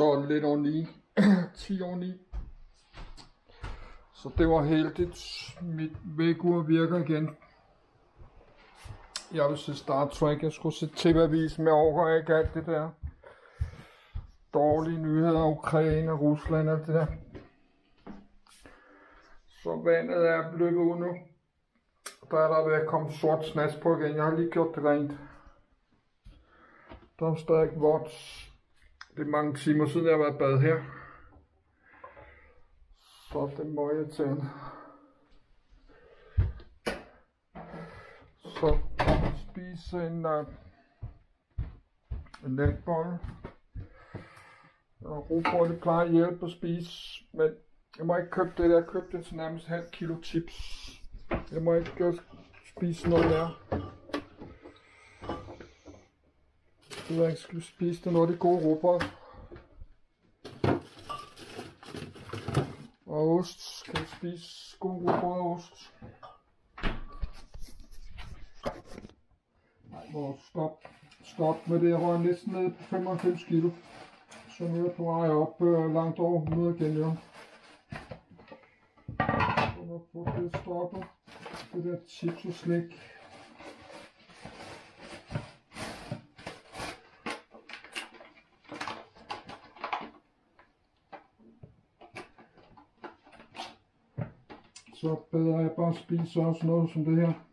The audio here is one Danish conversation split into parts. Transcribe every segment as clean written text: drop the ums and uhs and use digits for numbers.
Så lidt over 9. 10 over 9. Så det var heldigt. Mit vækkeur virker igen. Jeg vil se Star Trek. Jeg skulle se TV-avisen, men jeg overgår ikke alt det der. Dårlige nyheder, Ukraine, Rusland og alt det der. Så vandet er løbet ud nu. Der er der ved at komme sort snas på igen. Jeg har lige gjort det rent. Der er stadig vådt. Det er mange timer siden jeg har været bad her. Så det må jeg til. Så spise en natbolle. Rugbrød, det plejer at hjælpe at spise, men jeg må ikke købe det der. Jeg købte det til nærmest ½ kilo chips. Jeg må ikke spise noget mere. Jeg ikke skulle spise det, når det er gode rugbrød. Og ost. Skal jeg spise god rugbrød og ost? Nej, stop med det. Jeg røg næsten ned på 95 kilo. Så nu er jeg på vej op langt over 100 igen, jo. Så må få det stoppet. Det der chips og slik. Så bedre jeg bare spiser også noget som det her.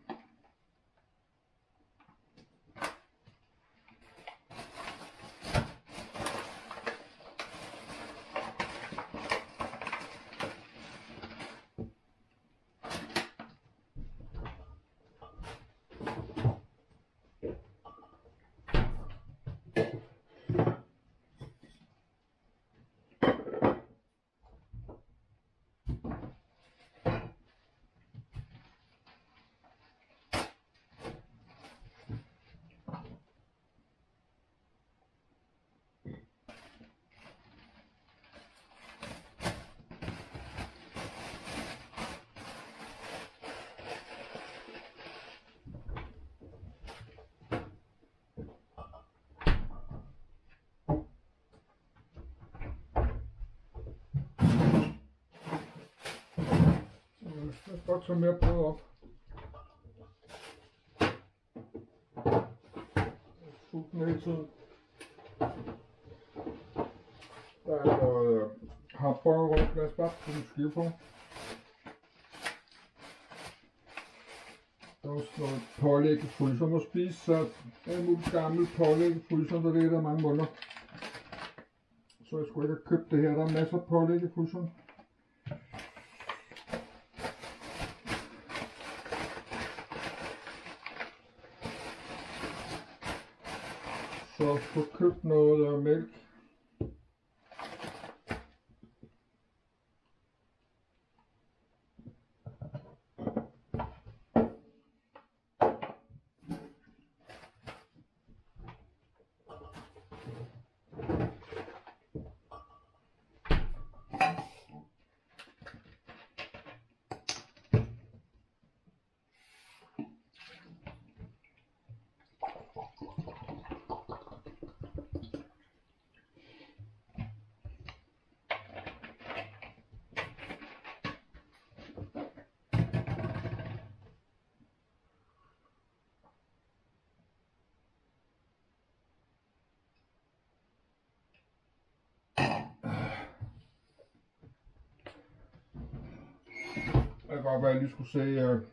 Jeg skal godt tage mere brød op. Sulten hele tiden. Der er noget hamburger, lad os bare putte en skive på. Der er også noget pålæg i fryseren at spise, så en mulig gammel pålæg i fryseren, der ligger der mange måneder. Så jeg skulle ikke have købt det her, der er masser af pålæg i fryseren. Så få købt noget mælk. Det kan godt være, at jeg lige skulle se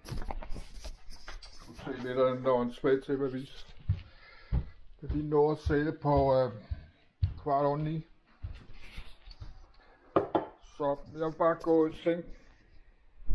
lidt af den der åndssvagt TV-avis. Det er lige nået at se det på 8:15. Så jeg vil bare gå i seng.